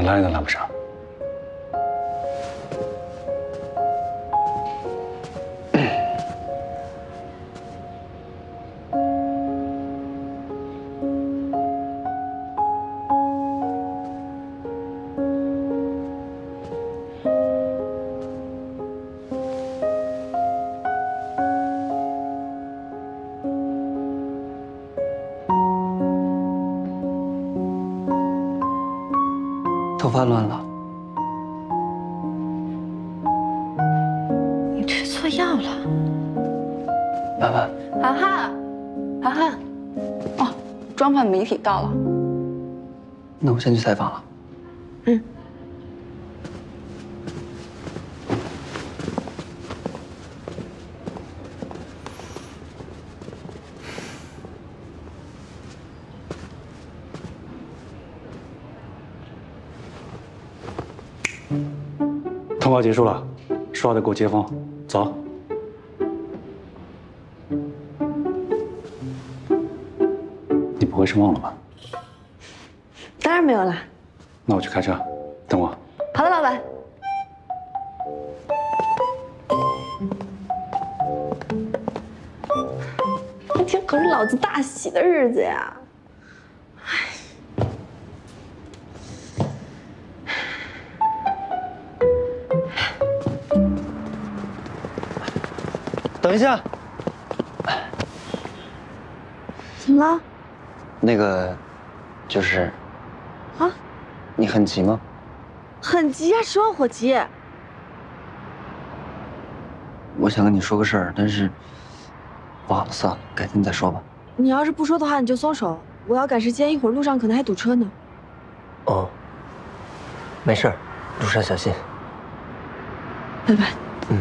拉人都拉不上。 头发乱了， 你吃错药了。 婉婉， 涵涵，涵涵，哦，装饭媒体到了。 那我先去采访了。 嗯。 通告结束了，说好的给我接风，走。你不会是忘了吧？ 当然没有啦。 那我去开车，等我。 好的，老板。今天可是老子大喜的日子呀！ 等一下， 怎么了？ 那个，就是啊， 你很急吗？ 很急啊，10万火急。 我想跟你说个事儿，但是忘了，算了，改天再说吧。 你要是不说的话，你就松手。我要赶时间，一会儿路上可能还堵车呢。 哦，没事儿，路上小心。 拜拜。 嗯。